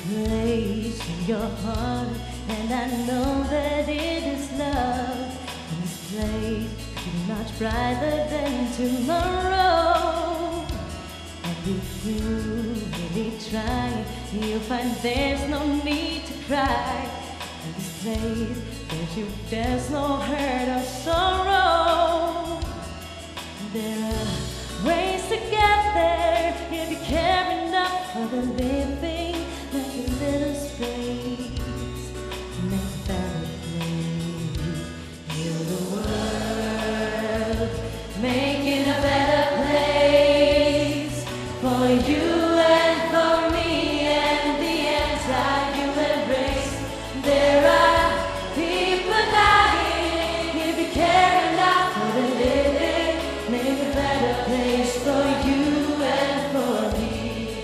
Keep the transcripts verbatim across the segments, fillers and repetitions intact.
place in your heart, and I know that it is love. And this place is much brighter than tomorrow. And if you really try, you'll find there's no need to cry. In this place, there's, you, there's no hurt or sorrow. There are ways to get there if you care enough for the living. Like a little space, make a better place. Heal the world, make it a better place for you and for me and the anti-human race. There are people dying. If you care enough for the living, make a better place for you and for me.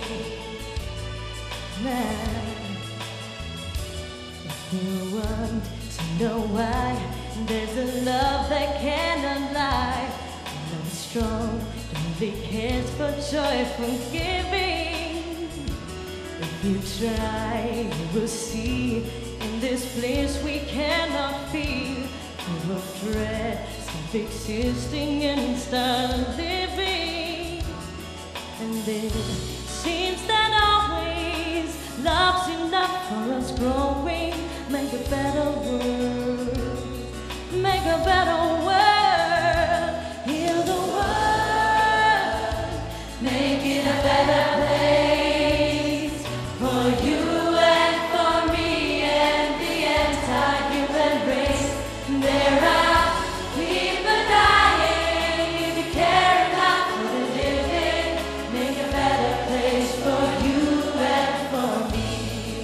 If you want to know why, there's a love that cannot lie. Love is strong, only cares for joyful giving. If you try, you will see. In this place we cannot feel full of dread, stop existing and start living. And it seems that always love's enough for us growing. Make a better world, make a better world. Heal the world, make it a better place for you and for me and the anti-human race. There are people dying. If you care enough for the living, make a better place for you and for me.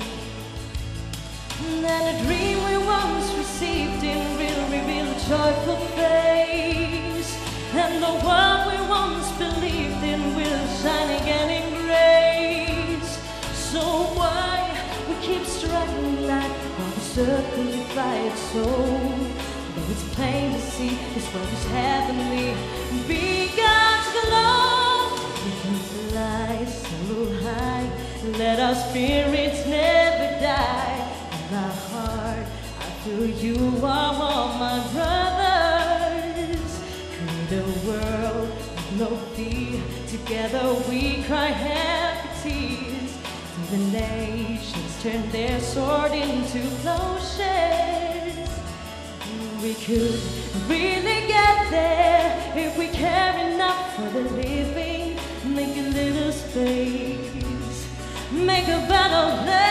And a dream we once received in will reveal a joyful face. And the world we once believed in will shine again in grace. So why we keep struggling like while the circle divides so? Though it's plain to see this world is heavenly, be God's glow. We can fly so high, let our spirits never die. In my heart, I feel you are all my brothers. Create a world with no fear. Together we cry happy tears. Till the nations turn their sword into plowshares. We could really get there if we care enough for the living. Make a little space, make a better place.